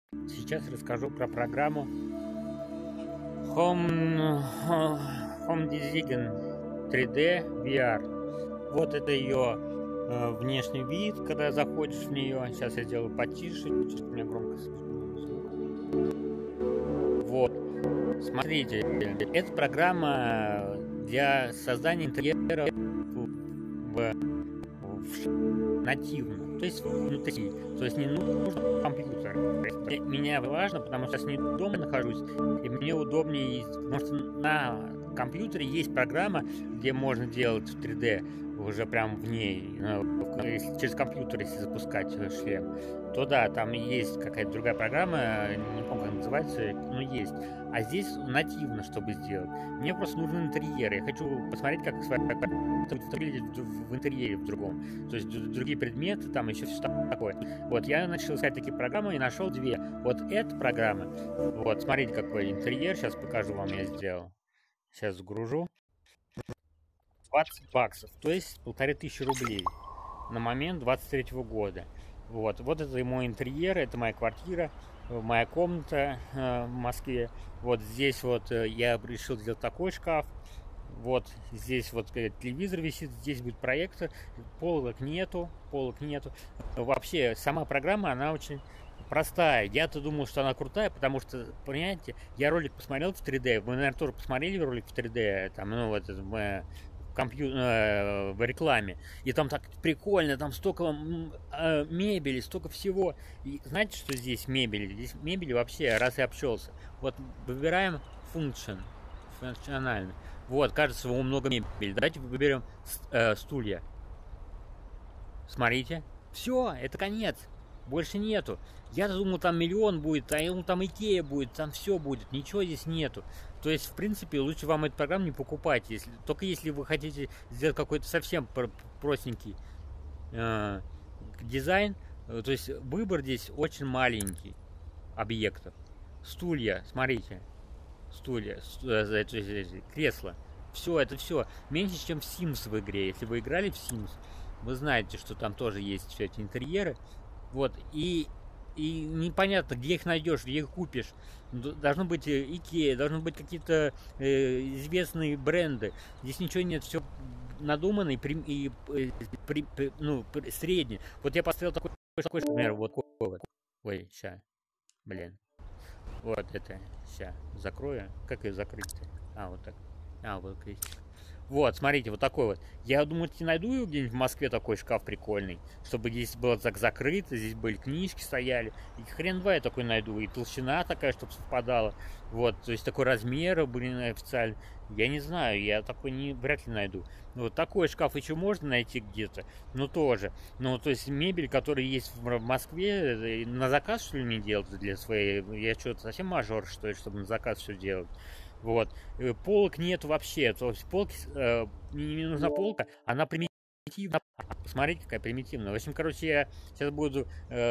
Сейчас расскажу про программу Home, Home Design 3D VR. Вот это ее внешний вид, когда заходишь в нее. Сейчас я сделаю потише, чуть у меня громко звук. Вот, смотрите, это программа для создания интерьера нативно, то есть внутри, то есть не нужно компьютер. Меня важно, потому что я не дома нахожусь, и мне удобнее, потому что на компьютере есть программа, где можно делать в 3D уже прям в ней, если через компьютер, если запускать шлем, то да, там есть какая-то другая программа, не помню, как называется, но есть. А здесь нативно, чтобы сделать. Мне просто нужен интерьер. Я хочу посмотреть, как выглядит в интерьере в другом. То есть другие предметы, там еще все такое. Вот, я начал искать такие программы и нашел две. Вот эта программа. Вот, смотрите, какой интерьер. Сейчас покажу вам, я сделал. Сейчас загружу. 20 баксов, то есть 1500 рублей на момент 23 года. Вот это мой интерьер, это моя квартира, моя комната в Москве. Вот здесь вот я решил сделать такой шкаф. Вот здесь вот телевизор висит, здесь будет проектор, полок нету. Вообще сама программа, она очень простая. Я-то думал, что она крутая, потому что, понимаете, я ролик посмотрел в 3D, вы, наверное, тоже посмотрели ролик в 3D, там, ну, вот это, в рекламе. И там так прикольно, там столько мебели, столько всего. И знаете, что здесь мебели? Здесь мебели вообще, раз я общался. Вот выбираем функционально. Вот, кажется, много мебели. Давайте выберем стулья. Смотрите. Все, это конец. Больше нету. Я думал, там миллион будет, а там Икея будет, там все будет. Ничего здесь нету. То есть, в принципе, лучше вам эту программу не покупать. Только если вы хотите сделать какой-то совсем простенький дизайн. То есть, выбор здесь очень маленький объектов. Стулья, смотрите. Стулья, кресла. Все, это все меньше, чем в Sims в игре. Если вы играли в Sims, вы знаете, что там тоже есть все эти интерьеры. Вот, и непонятно, где их найдешь, где их купишь. Должно быть Икея, должны быть какие-то известные бренды. Здесь ничего нет, все надуманно и средний. Вот я поставил такой, например, вот. Ой, ща, блин. Вот это, ща, закрою. Как ее закрыть-то? Вот так. Вот крестик. Вот, смотрите, вот такой вот. Я думаю, найду где-нибудь в Москве такой шкаф прикольный, чтобы здесь было так закрыто, здесь были книжки стояли. И хрен два я такой найду. И толщина такая, чтобы совпадала. Вот, то есть такой размер, официально. Я не знаю, я такой вряд ли найду. Вот такой шкаф еще можно найти где-то, но тоже. Ну, то есть мебель, которая есть в Москве, на заказ, что ли, не делать для своей... Я что-то совсем мажор, что ли, чтобы на заказ все делать. Вот. Полок нет вообще. То есть полки, не нужна полка, она примитивна. Посмотрите, какая примитивная. В общем, короче, я сейчас буду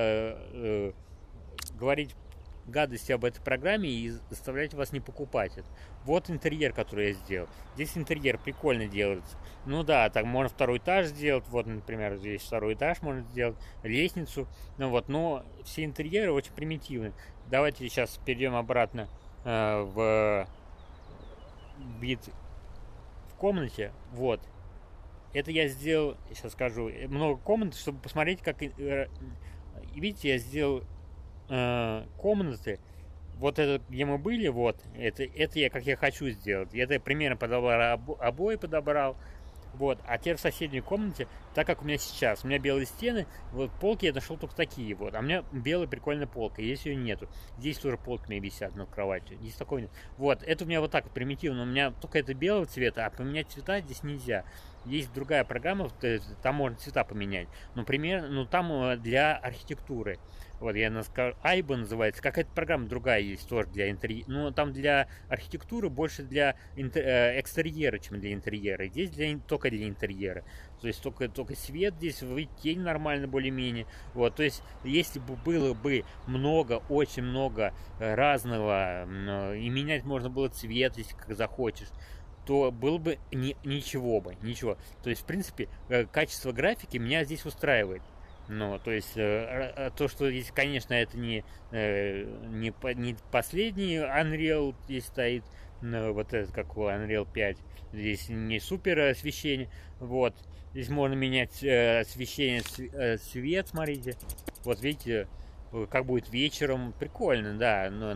говорить гадости об этой программе и заставлять вас не покупать это. Вот интерьер, который я сделал. Здесь интерьер прикольно делается. Ну да, так можно второй этаж сделать. Вот, например, здесь второй этаж можно сделать, лестницу. Ну вот, но все интерьеры очень примитивны. Давайте сейчас перейдем обратно в вид в комнате. Вот. Это я сделал, сейчас скажу, много комнат, чтобы посмотреть, как... Видите, я сделал комнаты. Вот это, где мы были, вот, это я как я хочу сделать. Это примерно подобрал, обои подобрал. Вот, а теперь в соседней комнате, так как у меня сейчас, у меня белые стены, вот полки я нашел только такие вот, а у меня белая прикольная полка, здесь ее нету. Здесь тоже полки мне висят над кроватью, здесь такой нет. Вот, это у меня вот так вот примитивно, у меня только это белого цвета, а поменять цвета здесь нельзя. Есть другая программа, там можно цвета поменять. Например, там для архитектуры. Вот, я скажу, Айба называется. Какая-то программа другая есть тоже для интерьера. Ну, там для архитектуры больше для экстерьера, чем для интерьера. Здесь только для интерьера. То есть только свет здесь, тень нормально более-менее. Вот, то есть, если бы было бы очень много разного, и менять можно было цвет, если как захочешь, то было бы ничего. То есть, в принципе, качество графики меня здесь устраивает. Ну, то есть, то, что здесь, конечно, это не последний Unreal здесь стоит, вот этот, как у Unreal 5, здесь не супер освещение, вот, здесь можно менять освещение, свет, смотрите, вот видите, как будет вечером, прикольно, да, но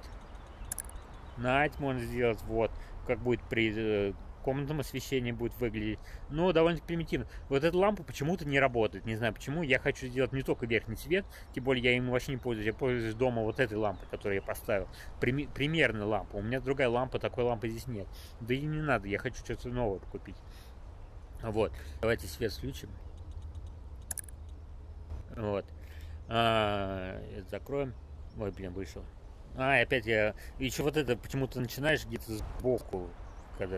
Night можно сделать, вот, как будет при комнатном освещении будет выглядеть. Но довольно примитивно. Вот эта лампа почему-то не работает. Не знаю почему. Я хочу сделать не только верхний свет, тем более я им вообще не пользуюсь. Я пользуюсь дома вот этой лампой, которую я поставил. Примерно лампа. У меня другая лампа, такой лампы здесь нет. Да и не надо, я хочу что-то новое купить. Вот. Давайте свет включим. Вот. Это закроем. Ой, блин, вышел. И опять я... Еще вот это почему-то начинаешь где-то сбоку, когда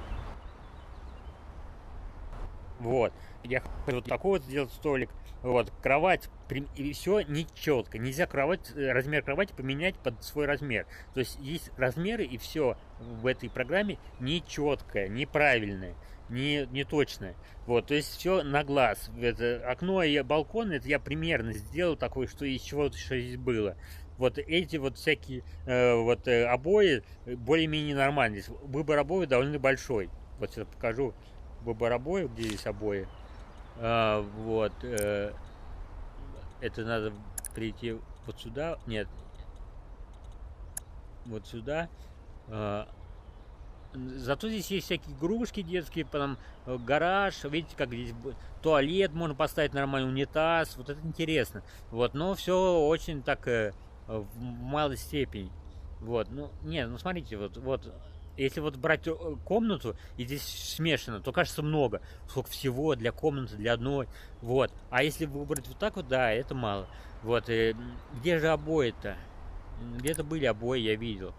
вот. Я хочу вот такой вот сделать столик. Вот. Кровать. И все нечетко. Нельзя размер кровати поменять под свой размер. То есть есть размеры, и все в этой программе нечеткое, неправильное, не точное. Вот. То есть все на глаз. Это окно и балкон, это я примерно сделал такое, что из чего-то здесь было. Вот эти вот всякие обои более-менее нормальные. Выбор обоев довольно большой. Вот сейчас покажу выбор обоев, где здесь обои. Вот. Это надо прийти вот сюда. Нет. Вот сюда. Зато здесь есть всякие игрушки детские, потом гараж, видите, как здесь туалет можно поставить нормальный, унитаз, вот это интересно. Вот, но все очень так в малой степени. Вот, ну, нет, ну смотрите, вот, если вот брать комнату, и здесь смешано, то кажется много. Сколько всего для комнаты, для одной. Вот. А если выбрать вот так вот, да, это мало. Вот. Где же обои-то? Где-то были обои, я видел.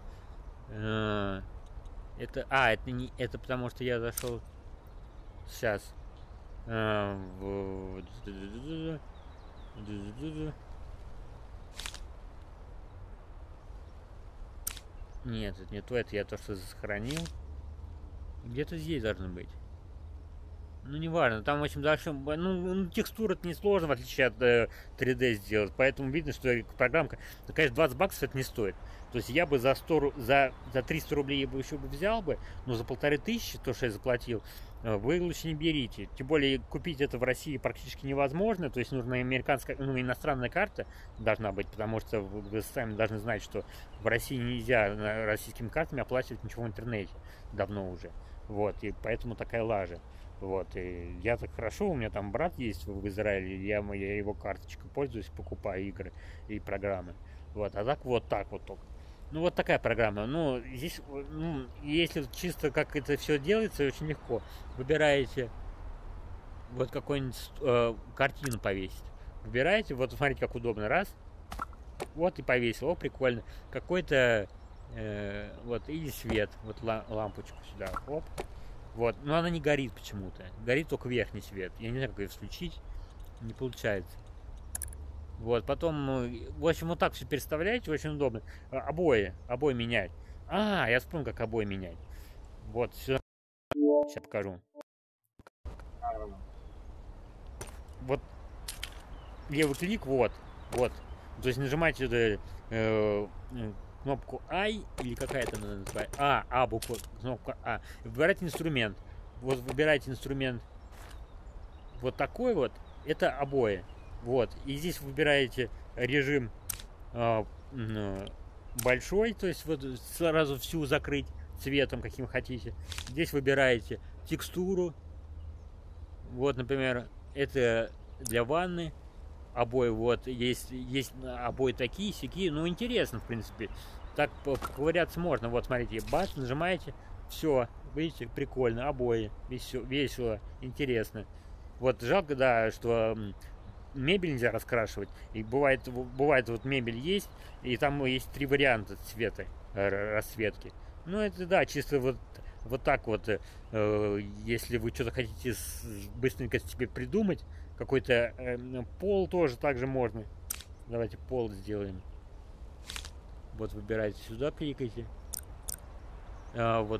Это не. Это потому что я зашел. Сейчас. Нет, это не то, это я то, что сохранил. Где-то здесь должно быть. Ну, не важно, там, в общем, дальше, текстура это несложно, в отличие от 3D сделать, поэтому видно, что программка, ну, конечно, 20 баксов это не стоит. То есть я бы за 300 рублей я бы еще взял бы, но за 1500, то, что я заплатил, вы лучше не берите. Тем более купить это в России практически невозможно, то есть нужна иностранная карта должна быть, потому что вы сами должны знать, что в России нельзя российскими картами оплачивать ничего в интернете, давно уже. Вот, и поэтому такая лажа. Вот, и я так хорошо, у меня там брат есть в Израиле, я его карточкой пользуюсь, покупаю игры и программы. Вот, а так вот только. Ну, вот такая программа. Ну, здесь, если чисто как это все делается, очень легко. Выбираете вот какую-нибудь картину повесить. Выбираете, вот смотрите, как удобно. Раз, вот и повесил. О, прикольно. Какой-то, вот, и свет. Вот лампочку сюда. Оп. Вот, но она не горит почему-то. Горит только верхний свет. Я не знаю, как ее включить. Не получается. Вот, потом, в общем, вот так все переставляете, очень удобно. Обои менять. Я вспомнил, как обои менять. Вот, все. Сейчас покажу. Вот, левый клик, вот. То есть нажимаете кнопку I, или какая-то она называется, буква, кнопка А. Выбирайте инструмент. Вот выбирайте инструмент вот такой вот, это обои. Вот, и здесь выбираете режим большой, то есть вот сразу всю закрыть цветом, каким хотите. Здесь выбираете текстуру. Вот, например, это для ванны. Обои, вот, есть обои такие, сякие, ну, интересно, в принципе, так поковыряться можно, вот, смотрите, бац, нажимаете, все, видите, прикольно, обои, весело, интересно, вот, жалко, да, что мебель нельзя раскрашивать, и бывает вот мебель есть, и там есть 3 варианта цвета, расцветки, ну, это, да, чисто вот так вот, если вы что-то хотите быстренько себе придумать, какой-то пол тоже также можно. Давайте пол сделаем. Вот выбирайте сюда, кликайте.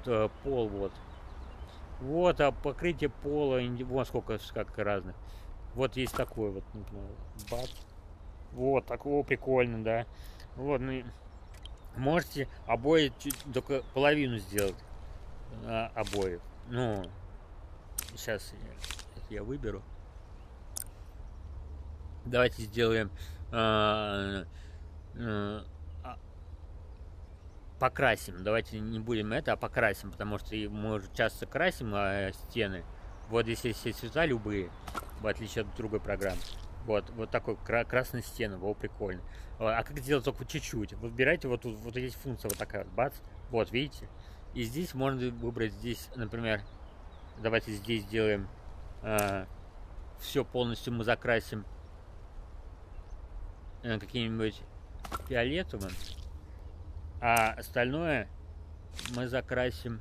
Пол, вот. Вот, покрытие пола, вот сколько разных. Вот есть такой вот, например, бац. Вот, такого прикольно, да. Вот, ну, можете обои только половину сделать обоев. Ну, сейчас я выберу. Давайте сделаем покрасим. Давайте не будем это, а покрасим, потому что мы уже часто красим стены. Вот здесь есть все цвета любые, в отличие от другой программы. Вот такой красная стена, во, прикольно. А как сделать только чуть-чуть? Выбирайте вот тут, вот есть функция вот такая, бац, вот, видите? И здесь можно выбрать, здесь, например, давайте здесь сделаем все полностью мы закрасим каким-нибудь фиолетовым, а остальное мы закрасим.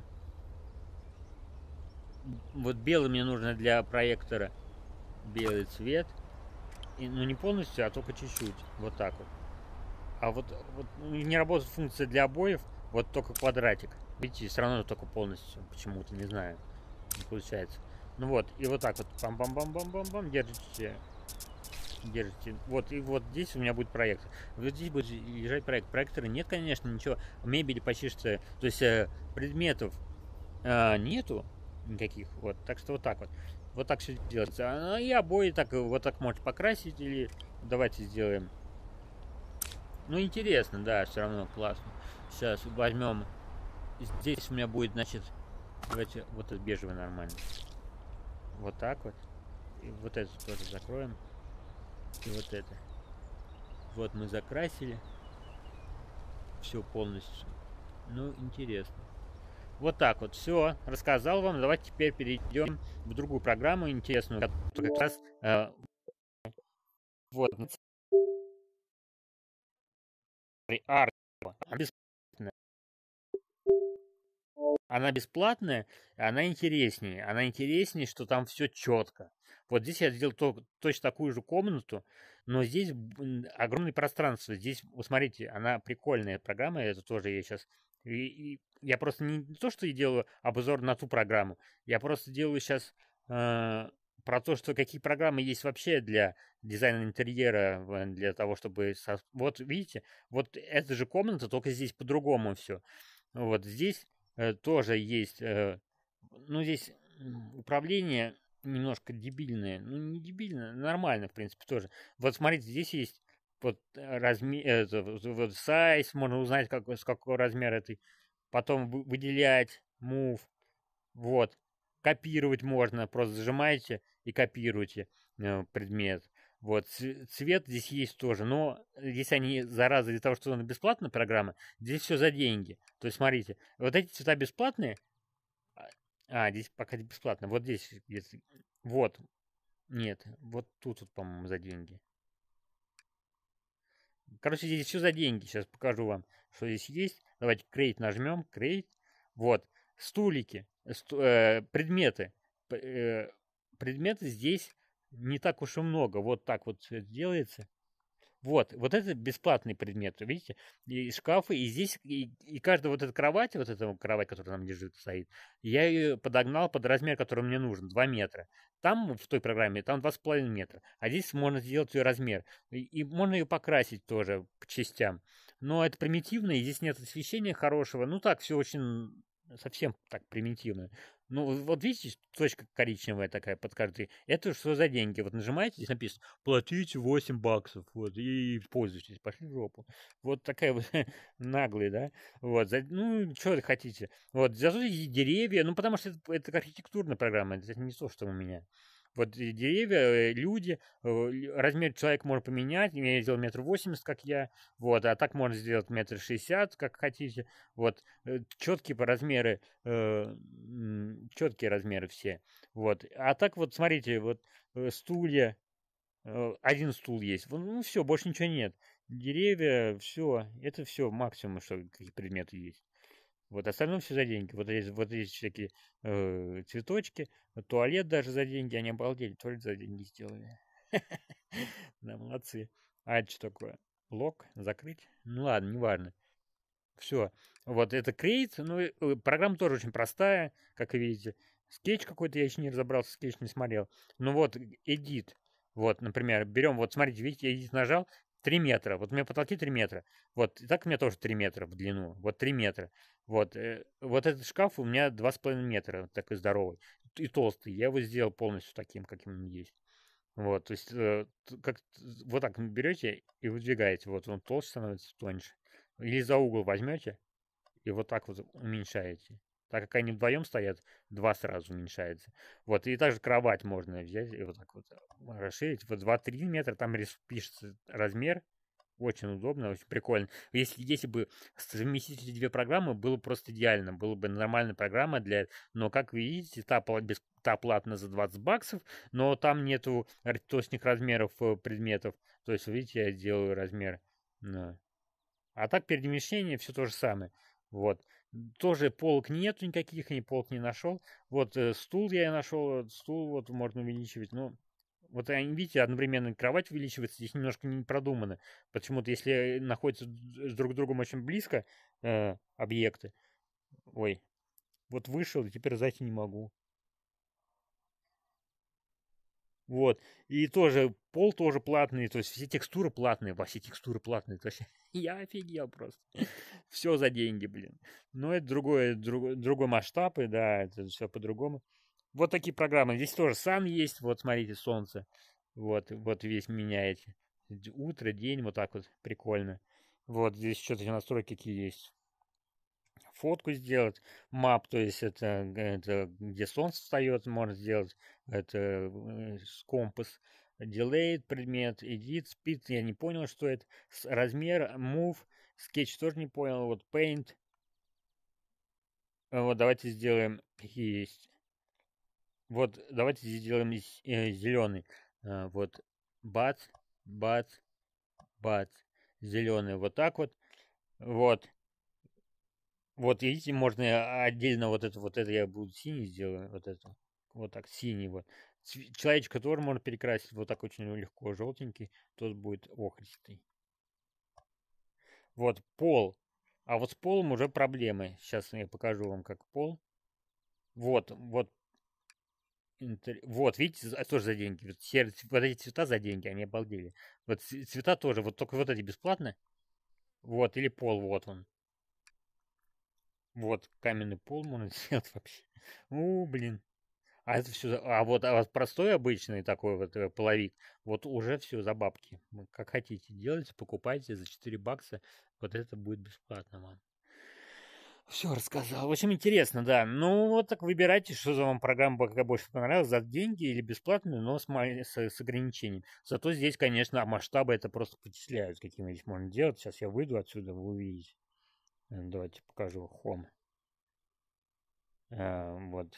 Вот белый мне нужно для проектора, белый цвет, и, ну не полностью, а только чуть-чуть, вот так вот. А вот не работает функция для обоев, вот только квадратик. Видите, все равно только полностью, почему-то, не знаю, не получается. Ну вот, и вот так вот, бам-бам-бам-бам-бам-бам, держите. Вот, и вот здесь у меня будет проектор. Вот здесь будет лежать проект. Проектора нет, конечно, ничего. Мебели почти что... То есть предметов нету никаких. Вот, так что вот так вот. Вот так все делается. И обои так, вот так можете покрасить. Или давайте сделаем. Ну, интересно, да, все равно классно. Сейчас возьмем. Здесь у меня будет, значит, давайте вот этот бежевый нормально. Вот так вот. И вот это тоже закроем. И вот это. Вот мы закрасили. Все полностью. Ну, интересно. Вот так вот. Все. Рассказал вам. Давайте теперь перейдем в другую программу интересную, которая как раз вот. Art. Она бесплатная, она интереснее. Она интереснее, что там все четко. Вот здесь я сделал точно такую же комнату, но здесь огромное пространство. Здесь, вот смотрите, она прикольная программа, это тоже я сейчас... И я просто не то, что я делаю обзор на ту программу, я просто делаю сейчас про то, что какие программы есть вообще для дизайна интерьера, для того, чтобы... Вот видите, вот эта же комната, только здесь по-другому все. Вот здесь тоже есть, ну, здесь управление немножко дебильное. Ну, не дебильное, нормально, в принципе, тоже. Вот смотрите, здесь есть вот размер, вот size, можно узнать, с какого размера это. Потом выделять, move, вот. Копировать можно, просто зажимаете и копируете предмет. Вот, цвет здесь есть тоже, но здесь они, зараза, из-за того, что она бесплатная программа, здесь все за деньги. То есть, смотрите, вот эти цвета бесплатные, здесь пока бесплатно, вот здесь, если, вот, нет, вот тут, вот, по-моему, за деньги. Короче, здесь все за деньги, сейчас покажу вам, что здесь есть. Давайте Create нажмем, Create, вот, стулики, предметы, предметы здесь не так уж и много, вот так вот все делается. Вот это бесплатный предмет, видите? И шкафы, и здесь, и каждая вот эта кровать, которая там лежит, стоит, я ее подогнал под размер, который мне нужен, 2 метра. Там, в той программе, там 2,5 метра. А здесь можно сделать ее размер. И можно ее покрасить тоже по частям. Но это примитивно, и здесь нет освещения хорошего. Ну так, все очень совсем так примитивно. Ну, вот видите, точка коричневая такая под каждой. Это что за деньги? Вот нажимаете, здесь написано платите 8 баксов, вот, и пользуйтесь, пошли в жопу. Вот такая вот наглая, да? Вот, ну, что вы хотите? Вот, зато и деревья, ну, потому что это архитектурная программа, это не то, что у меня. Вот деревья, люди, размер человека можно поменять. Я сделал 1,80 м, как я. Вот, а так можно сделать 1,60 м, как хотите. Вот, четкие по размеры, четкие размеры все. Вот. А так вот, смотрите, вот стулья, один стул есть. Ну, все, больше ничего нет. Деревья, все. Это все максимум, что какие предметы есть. Вот остальное все за деньги. Вот есть всякие цветочки, туалет даже за деньги. Они обалдели, туалет за деньги сделали. Да, молодцы. А это что такое? Лог? Закрыть? Ну ладно, неважно. Все. Вот это Create. Ну, программа тоже очень простая, как вы видите. Скетч какой-то, я еще не разобрался, скетч не смотрел. Ну вот, Edit. Вот, например, берем, вот смотрите, видите, я здесь нажал 3 метра. Вот у меня потолки 3 метра. Вот, и так у меня тоже 3 метра в длину. Вот 3 метра. Вот, вот этот шкаф у меня 2,5 метра, такой здоровый. И толстый. Я его сделал полностью таким, каким он есть. Вот, то есть, как, вот так берете и выдвигаете. Вот он толще становится, тоньше. Или за угол возьмете и вот так вот уменьшаете. Так как они вдвоем стоят, два сразу уменьшается. Вот, и также кровать можно взять и вот так вот расширить. Вот 2-3 метра, там пишется размер. Очень удобно, очень прикольно. Если бы совместить эти две программы, было бы просто идеально. Была бы нормальная программа для... Но, как вы видите, та платная за 20 баксов, но там нету точных размеров предметов. То есть, видите, я делаю размер. Ну. А так перемещение все то же самое. Вот. Тоже полок нету никаких, ни полок не нашел. Вот стул я нашел, стул вот можно увеличивать. Ну, вот они, видите, одновременно кровать увеличивается, здесь немножко не продумано. Почему-то, если находятся друг с другом очень близко объекты, ой, вот вышел, и теперь зайти не могу. Вот. И тоже пол тоже платный, то есть все текстуры платные, во все текстуры платные. То есть я офигел просто. Все за деньги, блин. Но это другой масштаб, и да, это все по-другому. Вот такие программы. Здесь тоже сан есть, вот смотрите, солнце. Вот весь меняете. Утро, день, вот так вот, прикольно. Вот здесь что-то настройки какие есть. Фотку сделать, map, то есть это где солнце встает, можно сделать, это компас, delay предмет, edit, speed, я не понял, что это, размер, move, sketch тоже не понял, вот paint, вот давайте сделаем, какие есть, вот давайте сделаем зеленый, вот бац, бац, бац, зеленый, вот так вот. Вот, видите, можно отдельно вот это я буду синий сделаю, вот это. Вот так, синий вот. Человечка тоже можно перекрасить вот так очень легко, желтенький, тот будет охристый. Вот, пол. А вот с полом уже проблемы. Сейчас я покажу вам, как пол. Вот, вот, видите, тоже за деньги. Вот, вот эти цвета за деньги, они обалдели. Вот цвета тоже, вот только вот эти бесплатно. Вот, или пол, вот он. Вот, каменный пол можно сделать вообще. Блин. А это все, а вот простой обычный такой вот половик, вот уже все за бабки. Как хотите, делайте, покупайте за 4 бакса, вот это будет бесплатно вам. Все рассказал. В общем, интересно, да. Ну, вот так выбирайте, что за вам программа какая больше понравилась, за деньги или бесплатную, но с ограничением. Зато здесь, конечно, масштабы это просто потесляют, какими здесь можно делать. Сейчас я выйду отсюда, вы увидите. Давайте покажу Home. Вот.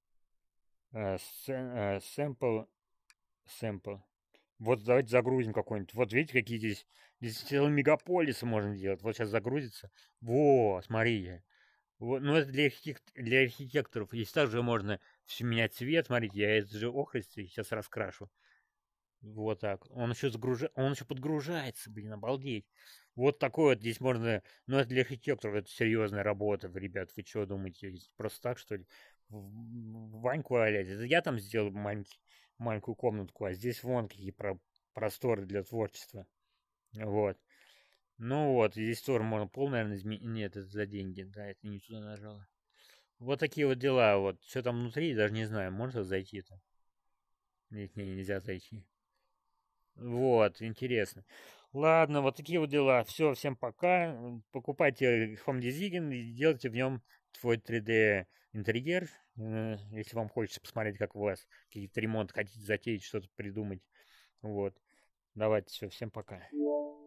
Sample. Sample. Вот давайте загрузим какой-нибудь. Вот видите, какие здесь целые мегаполисы можно делать. Вот сейчас загрузится. Во, смотрите. Вот, ну это для архитекторов. Здесь также можно все менять цвет. Смотрите, я это же охристый сейчас раскрашу. Вот так. Он еще подгружается, блин, обалдеть. Вот такой вот здесь можно... Ну, это для архитекторов, это серьезная работа, ребят. Вы что думаете? Просто так, что ли? Ваньку валять. Это я там сделал маленькую комнатку, а здесь вон какие просторы для творчества. Вот. Ну вот, здесь тоже можно пол, наверное, изменить. Нет, это за деньги. Да, это не туда нажало. Вот такие вот дела. Вот. Что там внутри, даже не знаю. Можно зайти-то? Нет, нельзя зайти. Вот, интересно. Ладно, вот такие вот дела. Все, всем пока. Покупайте Home Design и делайте в нем свой 3D интерьер. Если вам хочется посмотреть, как у вас какие-то ремонт хотите затеять, что-то придумать. Вот. Давайте, все, всем пока.